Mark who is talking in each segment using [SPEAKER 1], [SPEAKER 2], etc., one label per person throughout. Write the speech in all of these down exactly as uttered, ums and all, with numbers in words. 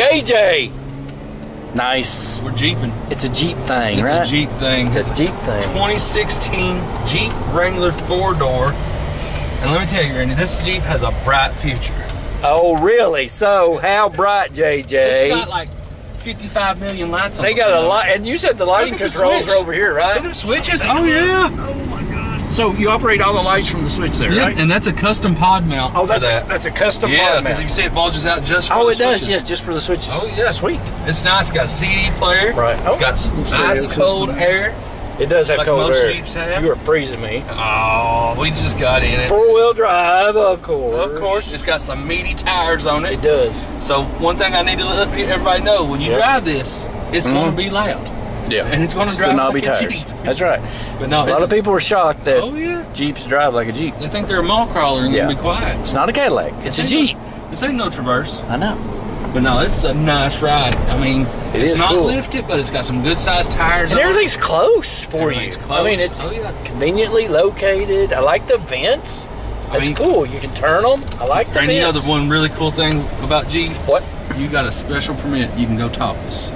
[SPEAKER 1] J J. Nice.
[SPEAKER 2] We're Jeeping.
[SPEAKER 1] It's a Jeep thing,
[SPEAKER 2] it's
[SPEAKER 1] right?
[SPEAKER 2] It's a Jeep thing.
[SPEAKER 1] It's,
[SPEAKER 2] it's
[SPEAKER 1] a Jeep thing.
[SPEAKER 2] twenty sixteen Jeep Wrangler four-door. And let me tell you, Randy, this Jeep has a bright future.
[SPEAKER 1] Oh, really? So, how bright, J J?
[SPEAKER 2] It's got like fifty-five million lights on it.
[SPEAKER 1] They got a light, and you said the lighting controls are over here, right?
[SPEAKER 2] Look at the switches. Oh, yeah.
[SPEAKER 1] Oh, my gosh. So, you operate all the lights from the switch there,
[SPEAKER 2] yeah,
[SPEAKER 1] right?
[SPEAKER 2] and that's a custom pod mount
[SPEAKER 1] Oh, that's
[SPEAKER 2] for that.
[SPEAKER 1] A, that's a custom
[SPEAKER 2] yeah,
[SPEAKER 1] pod mount.
[SPEAKER 2] because if you see it bulges out just for
[SPEAKER 1] oh,
[SPEAKER 2] the
[SPEAKER 1] it
[SPEAKER 2] switches.
[SPEAKER 1] does, yes, just for the switches.
[SPEAKER 2] Oh, yeah.
[SPEAKER 1] Sweet.
[SPEAKER 2] It's nice. It's got a C D player.
[SPEAKER 1] Right.
[SPEAKER 2] It's
[SPEAKER 1] Oh,
[SPEAKER 2] got nice cold air.
[SPEAKER 1] It does have
[SPEAKER 2] like
[SPEAKER 1] cold
[SPEAKER 2] most
[SPEAKER 1] air.
[SPEAKER 2] Jeeps have.
[SPEAKER 1] You were freezing me.
[SPEAKER 2] Oh, we just got in it.
[SPEAKER 1] Four-wheel drive, of course.
[SPEAKER 2] Of course, it's got some meaty tires on it.
[SPEAKER 1] It does.
[SPEAKER 2] So one thing I need to let everybody know, when you
[SPEAKER 1] yep.
[SPEAKER 2] drive this, it's
[SPEAKER 1] mm-hmm.
[SPEAKER 2] going to be loud.
[SPEAKER 1] Yeah.
[SPEAKER 2] And it's going to drive like
[SPEAKER 1] tires.
[SPEAKER 2] a Jeep.
[SPEAKER 1] That's right.
[SPEAKER 2] But no,
[SPEAKER 1] a lot of people are shocked that
[SPEAKER 2] oh, yeah.
[SPEAKER 1] Jeeps drive like a Jeep.
[SPEAKER 2] They think they're a mall crawler and
[SPEAKER 1] yeah.
[SPEAKER 2] going to be quiet.
[SPEAKER 1] It's not a Cadillac. It's a Jeep.
[SPEAKER 2] No, this ain't no Traverse.
[SPEAKER 1] I know.
[SPEAKER 2] But no, it's a nice ride. I mean,
[SPEAKER 1] it
[SPEAKER 2] it's
[SPEAKER 1] is
[SPEAKER 2] not
[SPEAKER 1] cool.
[SPEAKER 2] lifted, but it's got some good sized tires.
[SPEAKER 1] And
[SPEAKER 2] on
[SPEAKER 1] everything's
[SPEAKER 2] it.
[SPEAKER 1] close for
[SPEAKER 2] everything's
[SPEAKER 1] you.
[SPEAKER 2] Close.
[SPEAKER 1] I mean, it's
[SPEAKER 2] oh, yeah.
[SPEAKER 1] conveniently located. I like the vents. That's
[SPEAKER 2] I mean,
[SPEAKER 1] cool. You can turn them. I like the
[SPEAKER 2] and
[SPEAKER 1] vents.
[SPEAKER 2] you know the one really cool thing about Jeep?
[SPEAKER 1] What?
[SPEAKER 2] You got a special permit. You can go topless.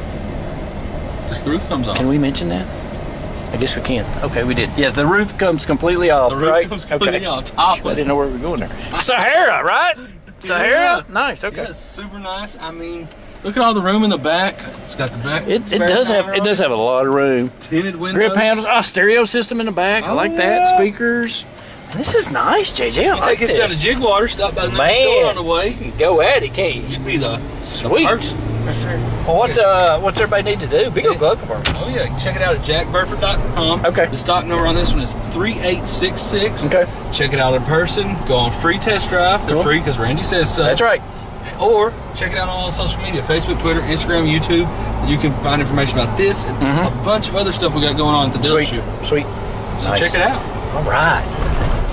[SPEAKER 2] The roof comes off.
[SPEAKER 1] Can we mention that? I guess we can. Okay, we did. Yeah, the roof comes completely off,
[SPEAKER 2] the roof
[SPEAKER 1] right?
[SPEAKER 2] comes completely
[SPEAKER 1] okay.
[SPEAKER 2] off. Topless.
[SPEAKER 1] I didn't know where we were going there. Sahara, right? Sahara? Yeah. Nice, okay.
[SPEAKER 2] Yeah, it's super nice. I mean, look at all the room in the back. It's got the back.
[SPEAKER 1] It, it does have it does have a lot of room.
[SPEAKER 2] Tinted windows.
[SPEAKER 1] Grip handles. Oh, stereo system in the back.
[SPEAKER 2] Oh,
[SPEAKER 1] I like
[SPEAKER 2] yeah.
[SPEAKER 1] that. Speakers. This is nice, J J. I
[SPEAKER 2] you
[SPEAKER 1] like
[SPEAKER 2] take us down to Jigwater, stop by the next
[SPEAKER 1] Man,
[SPEAKER 2] store on the way.
[SPEAKER 1] You can go at it, can't you?
[SPEAKER 2] You'd be the
[SPEAKER 1] Sweet.
[SPEAKER 2] The person right there.
[SPEAKER 1] Well, what's uh what's everybody need to do? Big old glove compartment.
[SPEAKER 2] Oh yeah, check it out at jack burford dot com.
[SPEAKER 1] Okay.
[SPEAKER 2] The stock number on this one is three eight six six.
[SPEAKER 1] Okay.
[SPEAKER 2] Check it out in person. Go on free test drive. They're
[SPEAKER 1] cool.
[SPEAKER 2] free because Randy says so.
[SPEAKER 1] That's right.
[SPEAKER 2] Or check it out on all social media: Facebook, Twitter, Instagram, YouTube. You can find information about this and
[SPEAKER 1] mm-hmm.
[SPEAKER 2] a bunch of other stuff we got going on at the dealership.
[SPEAKER 1] Sweet. Sweet.
[SPEAKER 2] So
[SPEAKER 1] nice.
[SPEAKER 2] check it out.
[SPEAKER 1] All right.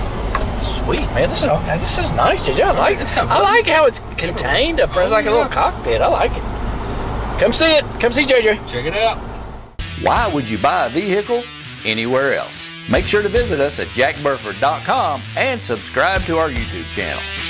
[SPEAKER 1] Sweet, man. This is okay. This is nice, J J. I like
[SPEAKER 2] It's
[SPEAKER 1] it.
[SPEAKER 2] got
[SPEAKER 1] I like
[SPEAKER 2] buttons.
[SPEAKER 1] how it's contained up there. It's like a little cockpit. I like it. Come see it. Come see J J.
[SPEAKER 2] Check it out.
[SPEAKER 1] Why would you buy a vehicle anywhere else? Make sure to visit us at jack burford dot com and subscribe to our YouTube channel.